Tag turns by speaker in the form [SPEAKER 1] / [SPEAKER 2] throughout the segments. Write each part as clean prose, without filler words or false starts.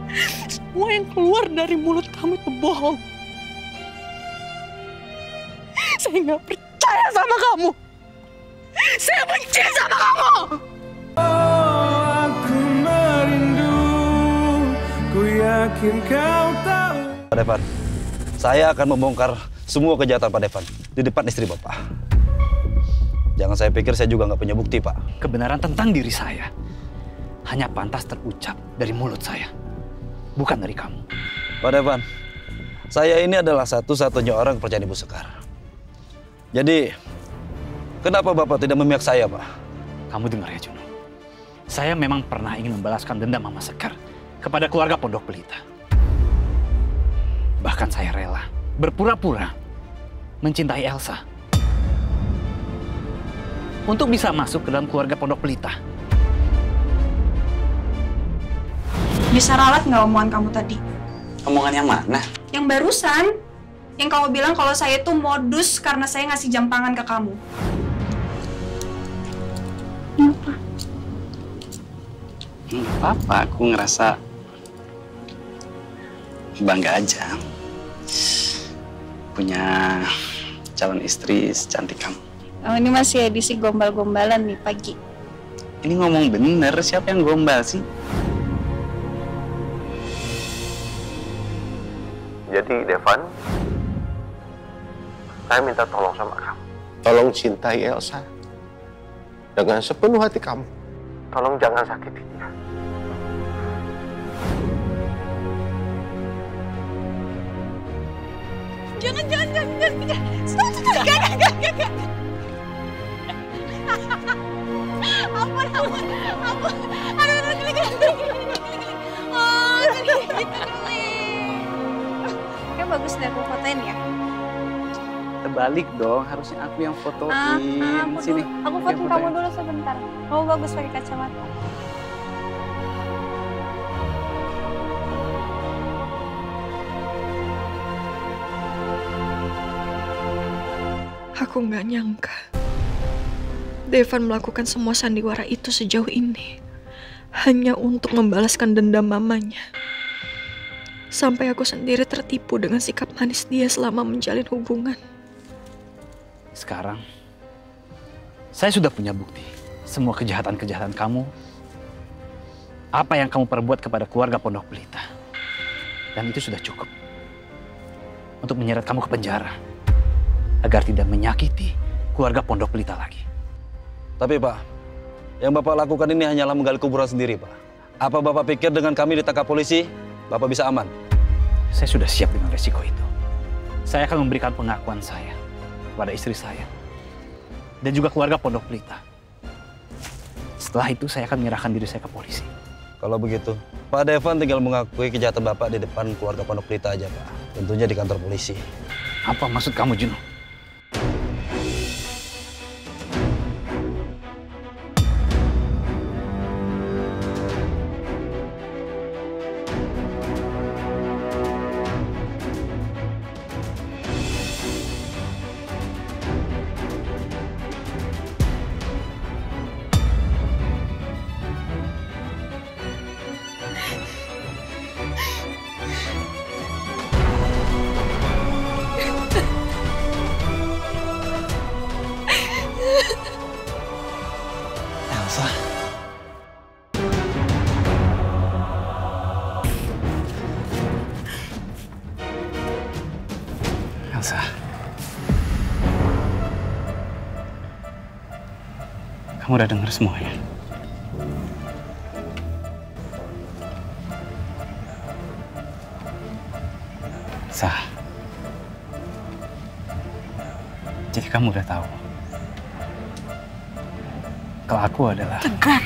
[SPEAKER 1] Semua yang keluar dari mulut kamu itu bohong. Saya nggak percaya sama kamu. Saya benci sama kamu.
[SPEAKER 2] Aku merindu, ku yakin kau tahu.
[SPEAKER 3] Pak Devan, saya akan membongkar semua kejahatan Pak Devan di depan istri Bapak. Jangan saya pikir saya juga nggak punya bukti, Pak.
[SPEAKER 4] Kebenaran tentang diri saya hanya pantas terucap dari mulut saya, bukan dari kamu.
[SPEAKER 3] Pak Devan, saya ini adalah satu-satunya orang kepercayaan Ibu Sekar. Jadi, kenapa Bapak tidak memihak saya, Pak?
[SPEAKER 4] Kamu dengar ya, Juno. Saya memang pernah ingin membalaskan dendam Mama Sekar kepada keluarga Pondok Pelita. Bahkan saya rela berpura-pura mencintai Elsa untuk bisa masuk ke dalam keluarga Pondok Pelita.
[SPEAKER 5] Bisa ralat nggak omongan kamu tadi?
[SPEAKER 4] Omongan yang mana?
[SPEAKER 5] Yang barusan. Yang kamu bilang kalau saya itu modus karena saya ngasih jam tangan ke kamu. Kenapa?
[SPEAKER 6] Nggak apa-apa, aku ngerasa bangga aja punya calon istri secantik kamu.
[SPEAKER 5] Oh, ini masih edisi gombal-gombalan nih pagi.
[SPEAKER 6] Ini ngomong bener, siapa yang gombal sih?
[SPEAKER 7] Jadi Devan, saya minta tolong sama kamu.
[SPEAKER 8] Tolong cintai Elsa dengan sepenuh hati kamu.
[SPEAKER 7] Tolong jangan sakiti dia.
[SPEAKER 5] Jangan. Stop. Gak. Ampun. Aduh, geli. Oh, geli. Kayak bagus deh aku fotoin ya.
[SPEAKER 6] Terbalik dong, harusnya aku yang fotoin. Sini.
[SPEAKER 5] Aku fotoin kamu dulu sebentar. Kamu bagus pakai kacamata.
[SPEAKER 1] Aku nggak nyangka Devan melakukan semua sandiwara itu sejauh ini hanya untuk membalaskan dendam mamanya. Sampai aku sendiri tertipu dengan sikap manis dia selama menjalin hubungan.
[SPEAKER 4] Sekarang, saya sudah punya bukti. Semua kejahatan-kejahatan kamu, apa yang kamu perbuat kepada keluarga Pondok Pelita. Dan itu sudah cukup untuk menyeret kamu ke penjara, agar tidak menyakiti keluarga Pondok Pelita lagi.
[SPEAKER 3] Tapi Pak, yang Bapak lakukan ini hanyalah menggali kuburan sendiri, Pak. Apa Bapak pikir dengan kami ditangkap polisi, Bapak bisa aman?
[SPEAKER 4] Saya sudah siap dengan resiko itu. Saya akan memberikan pengakuan saya kepada istri saya dan juga keluarga Pondok Pelita. Setelah itu saya akan menyerahkan diri saya ke polisi.
[SPEAKER 3] Kalau begitu, Pak Devan tinggal mengakui kejahatan Bapak di depan keluarga Pondok Pelita aja, Pak. Tentunya di kantor polisi.
[SPEAKER 4] Apa maksud kamu, Juno?
[SPEAKER 6] Elsa. Elsa. Kamu udah dengar semuanya? Elsa. Jadi kamu udah tahu kalau aku adalah...
[SPEAKER 1] Tegar.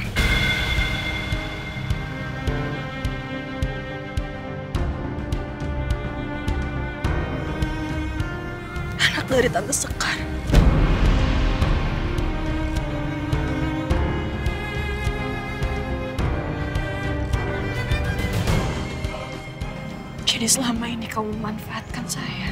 [SPEAKER 1] Anak dari Tante Sekar. Jadi selama ini kamu memanfaatkan saya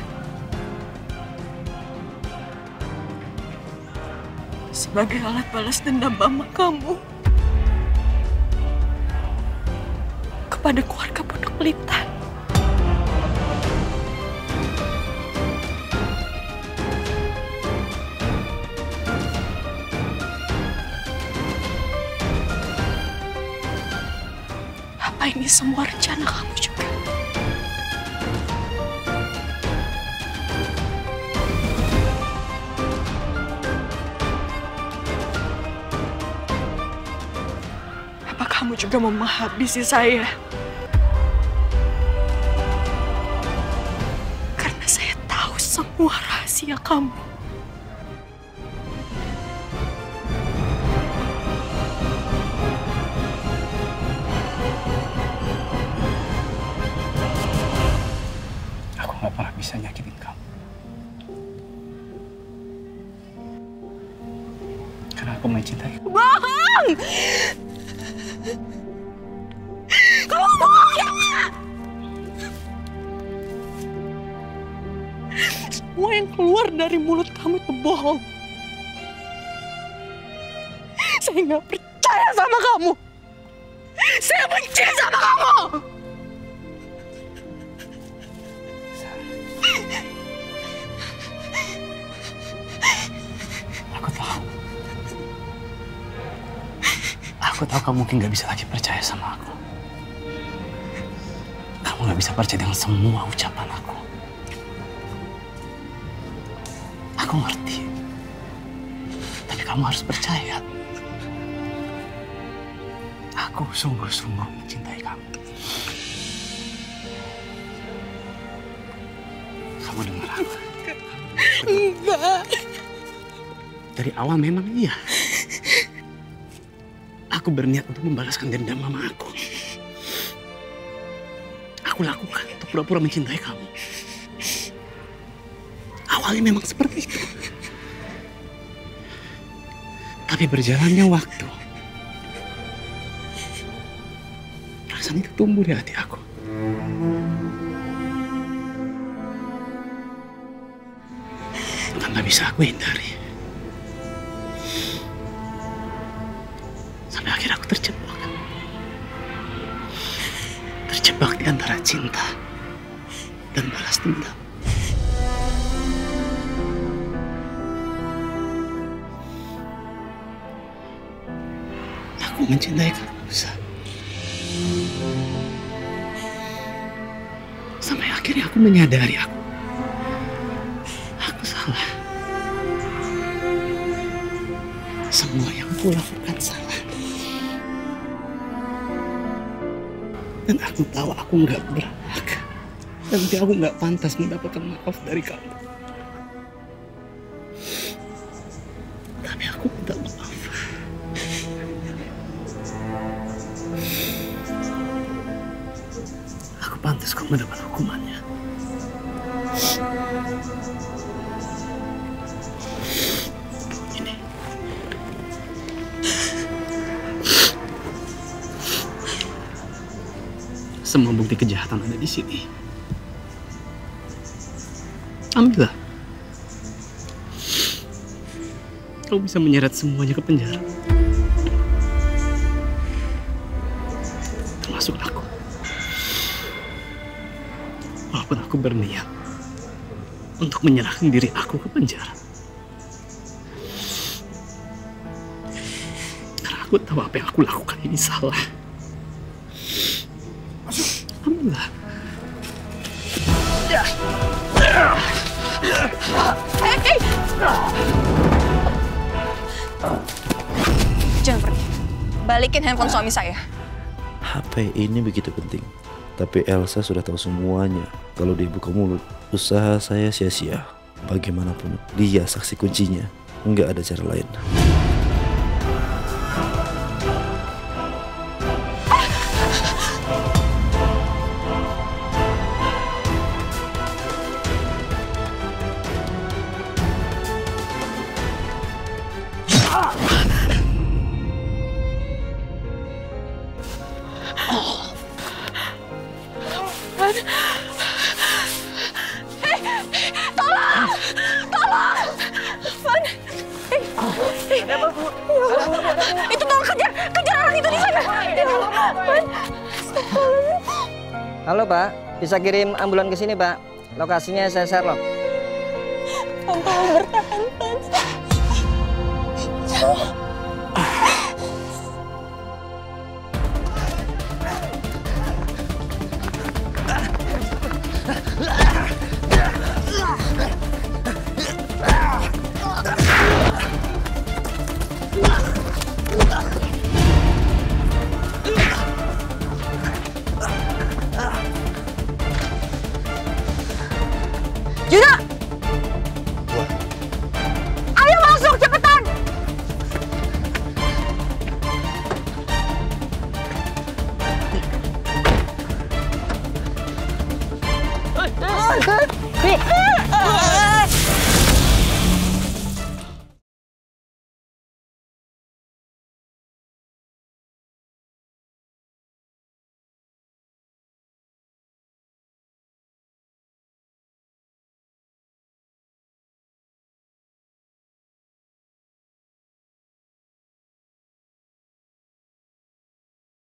[SPEAKER 1] sebagai alat balas dendam mama kamu kepada kepada keluarga Pondok Pelita. Apa ini semua rencana kamu juga? Apa kamu juga mau menghabisi saya? Karena saya tahu semua rahasia kamu.
[SPEAKER 4] Aku nggak pernah bisa nyakitin kamu. Karena aku mencintai kamu.
[SPEAKER 1] Bohong! Kamu bohong ya! Semua yang keluar dari mulut kamu itu bohong. Saya nggak percaya sama kamu. Saya benci sama kamu.
[SPEAKER 4] Aku tahu. Aku tahu kamu mungkin gak bisa lagi percaya sama aku. Kamu gak bisa percaya dengan semua ucapan aku. Aku ngerti. Tapi kamu harus percaya. Aku sungguh-sungguh mencintai kamu. Kamu dengar aku?
[SPEAKER 1] Enggak.
[SPEAKER 4] Dari awal memang iya. Aku berniat untuk membalaskan dendam mama aku. Aku lakukan untuk pura-pura mencintai kamu. Awalnya memang seperti itu. Tapi berjalannya waktu, perasaan itu tumbuh di hati aku. Tanpa bisa aku hindari. Sampai akhirnya aku terjebak. Terjebak di antara cinta dan balas dendam. Aku mencintai kamu, Sa. Sampai akhirnya aku menyadari aku salah. Semua yang aku lakukan salah. Dan aku tahu aku nggak berhak. Nanti aku nggak pantas mendapatkan maaf dari kamu. Tapi aku minta maaf. Aku pantas kok mendapat hukumannya. Ini. Semua bukti kejahatan ada di sini. Ambillah. Kau bisa menyeret semuanya ke penjara. Termasuk aku. Walaupun aku berniat untuk menyerahkan diri aku ke penjara. Karena aku tahu apa yang aku lakukan ini salah. Ambillah.
[SPEAKER 1] Hei! Jangan pergi. Balikin handphone suami saya.
[SPEAKER 3] HP ini begitu penting. Tapi Elsa sudah tahu semuanya. Kalau dia buka mulut, usaha saya sia-sia. Bagaimanapun, dia saksi kuncinya. Nggak ada cara lain.
[SPEAKER 1] Itu tolong kejar orang itu di sana.
[SPEAKER 9] Halo Pak, bisa kirim ambulan ke sini Pak. Lokasinya saya Sherlock.
[SPEAKER 10] Tolong bertahan, Tan.
[SPEAKER 11] Juno! Ayo masuk cepetan! Hei,